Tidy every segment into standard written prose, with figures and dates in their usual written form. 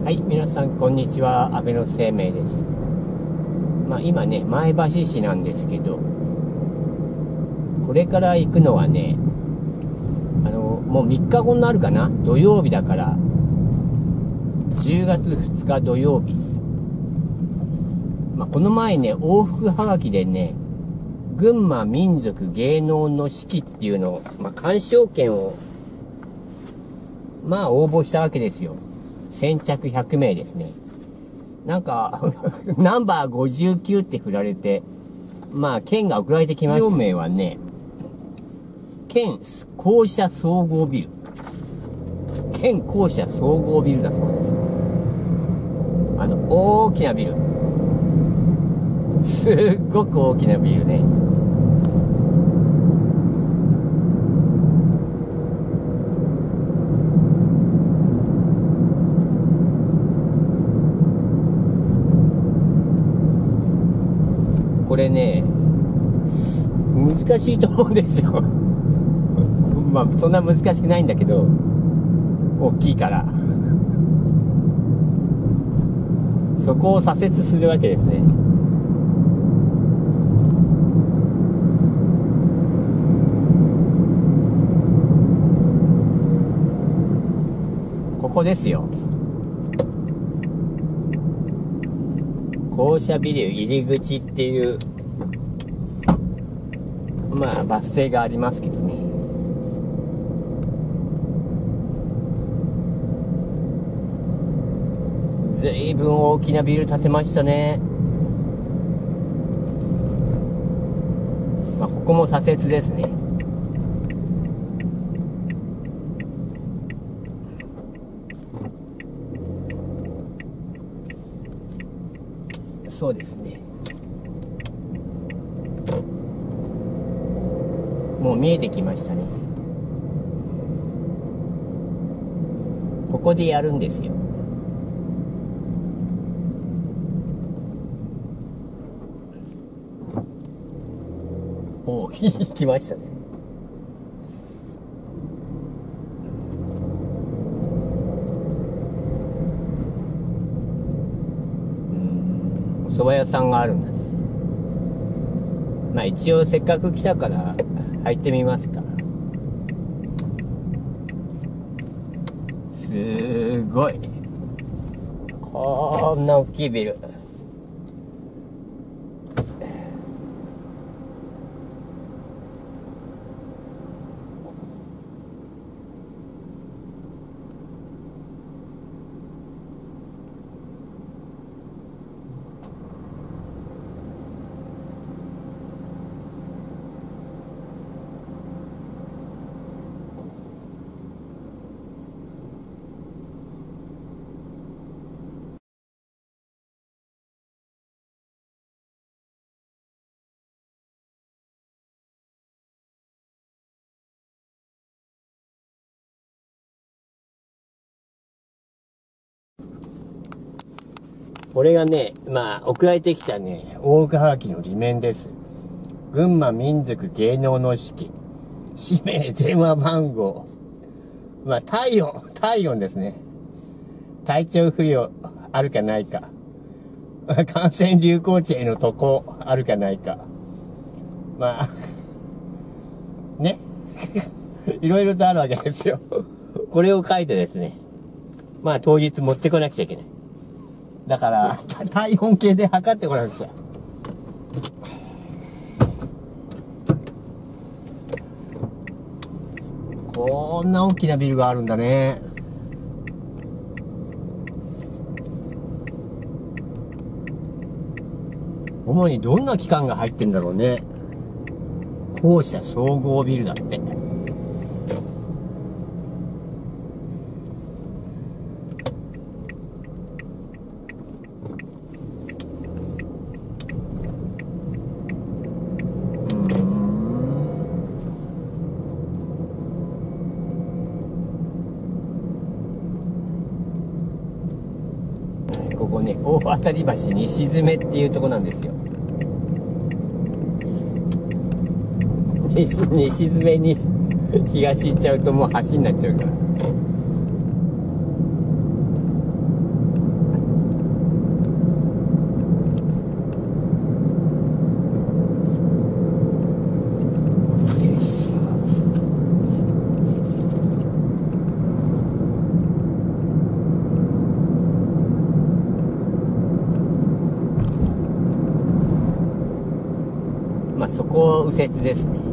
はい、皆さんこんにちは、安倍の生命です。今ね、前橋市なんですけど、これから行くのはね、もう3日後になるかな、土曜日だから、10月2日土曜日。この前ね、往復はがきでね、群馬民族芸能の式っていうのを、鑑賞券を、応募したわけですよ。先着100名ですね。ナンバー59って振られて、券が送られてきました。証明はね、県校舎総合ビル。県校舎総合ビルだそうです。大きなビル。すっごく大きなビルね。これね、難しいと思うんですよ。そんな難しくないんだけど、大きいから。そこを左折するわけですね。ここですよ。校舎ビル入り口っていうバス停がありますけどね。ずいぶん大きなビル建てましたね。ここも左折ですね。そうですね。もう見えてきましたね。ここでやるんですよ。おお、来ましたね。お蕎麦屋さんがあるんだね。一応せっかく来たから入ってみますか。すごい。こんな大きいビル。これがね、送られてきたね、往復はがきの裏面です。群馬民族芸能の式。氏名、電話番号。体温ですね。体調不良あるかないか。感染流行地への渡航あるかないか。ね。いろいろとあるわけですよ。これを書いてですね。当日持ってこなくちゃいけない。だから、体温計で測ってこなくちゃ。こんな大きなビルがあるんだね。主にどんな機関が入ってんだろうね。校舎総合ビルだって。ここね、大当たり橋西詰っていうとこなんですよ。西詰に東行っちゃうともう橋になっちゃうから。 そこ右折ですね。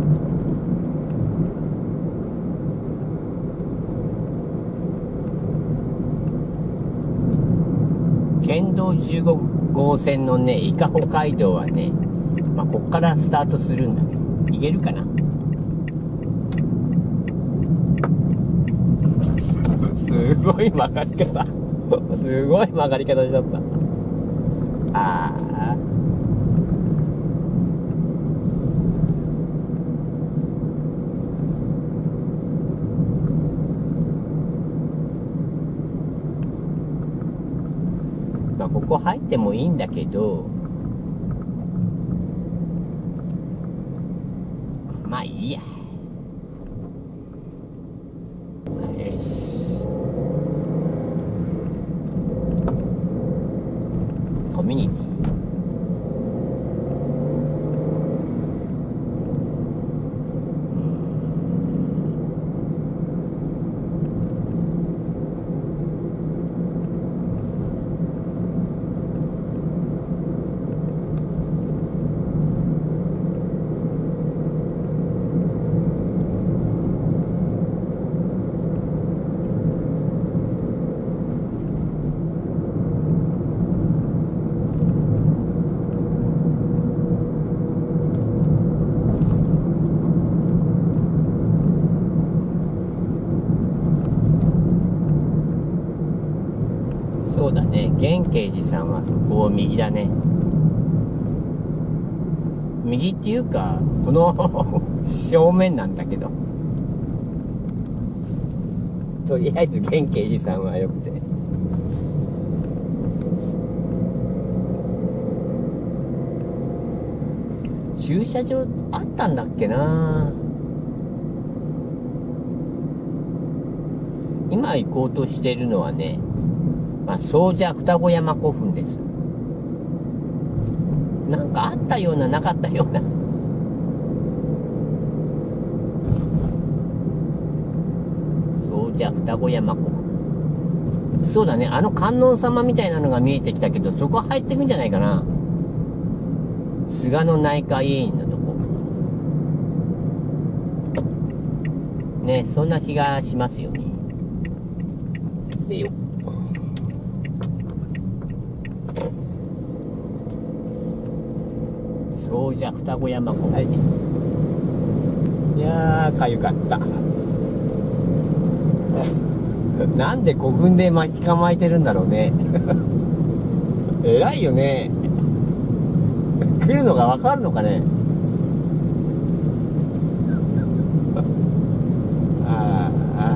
県道15号線のね、伊香保街道はね、まあ、こっからスタートするんだね。行けるかな。すごい曲がり方。すごい曲がり方しちゃった。ああ。まあ、ここ入ってもいいんだけど、まあいいや。コミュニティ。そうだね、源慶寺さんはそこを右だね。右っていうか、この正面なんだけど。とりあえず源慶寺さんはよくて。駐車場あったんだっけな。今行こうとしてるのはね、まあ、総社双子山古墳です。なんかあったようななかったような。総社双子山古墳。そうだね、あの観音様みたいなのが見えてきたけど、そこ入ってくんじゃないかな。菅の内科医院のとこね、そんな気がしますよね。でよ、そうじゃ双子山湖、はい、いやーかゆかった。なんで古墳で待ち構えてるんだろうね。偉いよね。来るのが分かるのかね。ああ、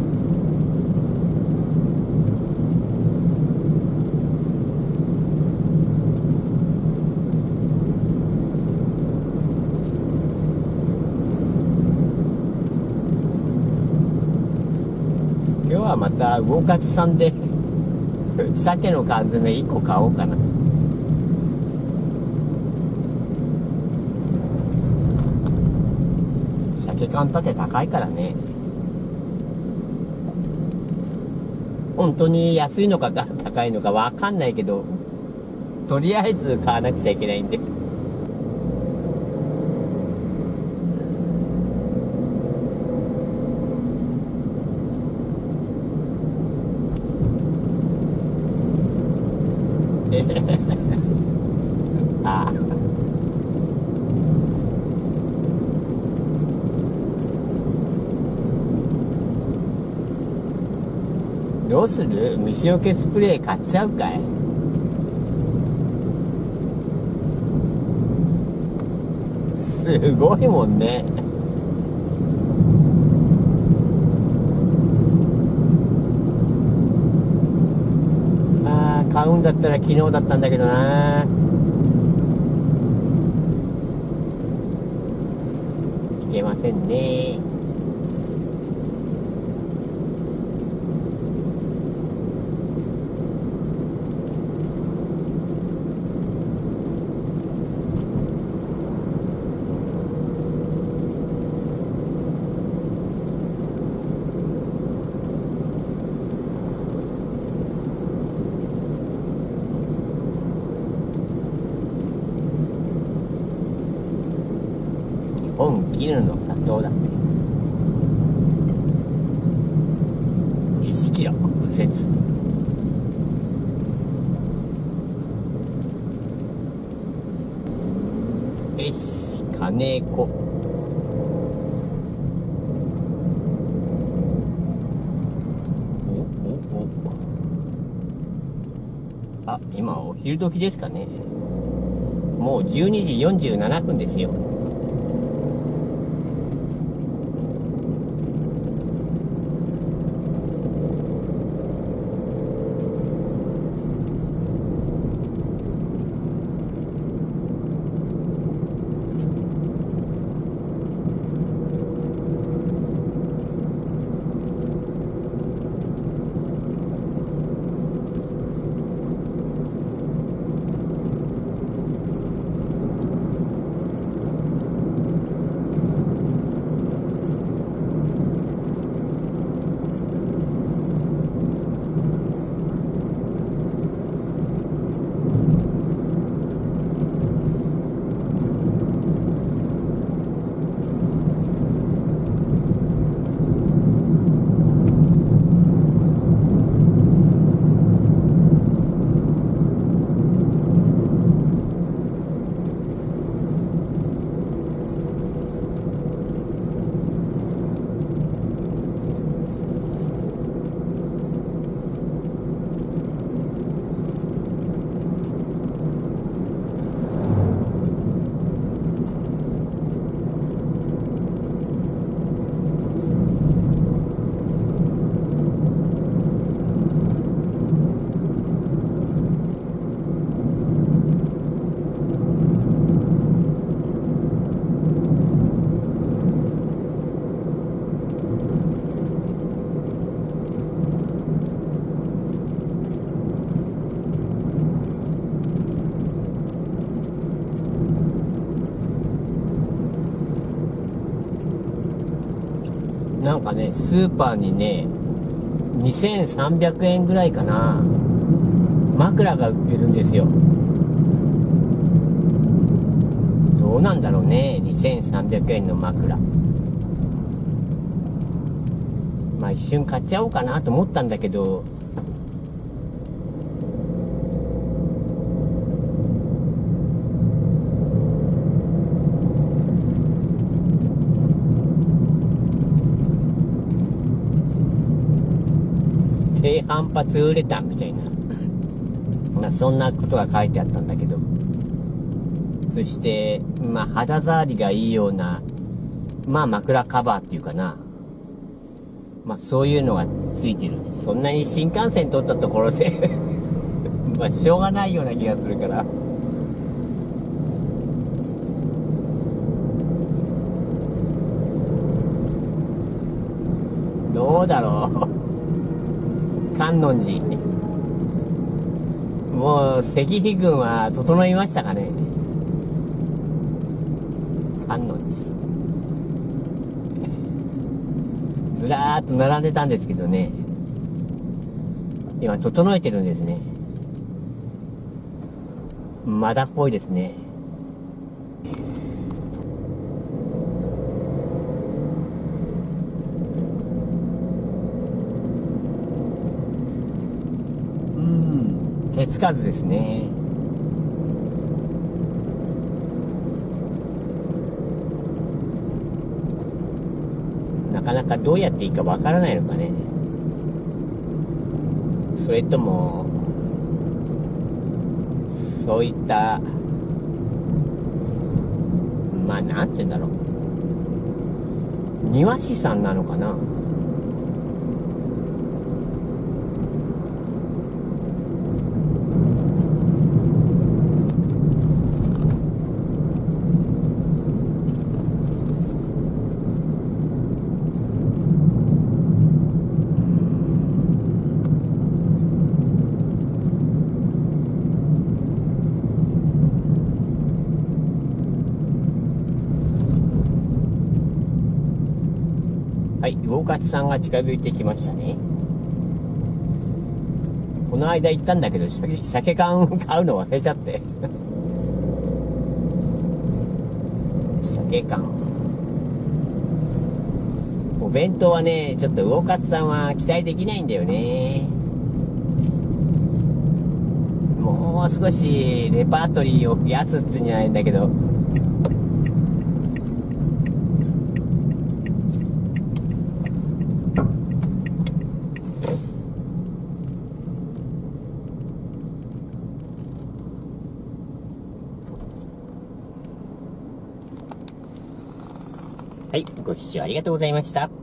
今日はまた魚勝さんで鮭の缶詰1個買おうかな。鮭缶立て高いからね。本当に安いのか高いのか分かんないけど、とりあえず買わなくちゃいけないんで。ああ、どうする？虫除けスプレー買っちゃうかい？すごいもんね。ああ、買うんだったら昨日だったんだけどな。いけませんね。 きるのさ、どうだって。1キロ右折。よし、金子。あ、今お昼時ですかね。もう12時47分ですよ。なんかね、スーパーにね、2300円ぐらいかな、枕が売ってるんですよ。どうなんだろうね、2300円の枕。まあ一瞬買っちゃおうかなと思ったんだけど、低反発ウレタンみたいな、まあ、そんなことが書いてあったんだけど、そしてまあ肌触りがいいような、まあ枕カバーっていうかな、まあそういうのがついてるんです。そんなに新幹線通ったところでまあしょうがないような気がするから。どうだろう観音寺、もう石碑群は整いましたかね。観音寺ずらーっと並んでたんですけどね、今整えてるんですね。まだっぽいですね。手つかずですね。なかなかどうやっていいかわからないのかね。それともそういったまあなんて言うんだろう、庭師さんなのかな。はい、魚勝さんが近づいてきましたね。この間行ったんだけど、鮭缶買うの忘れちゃって鮭缶お弁当はね、ちょっと魚勝さんは期待できないんだよね。もう少しレパートリーを増やすってんじゃないんだけど。はい、ご視聴ありがとうございました。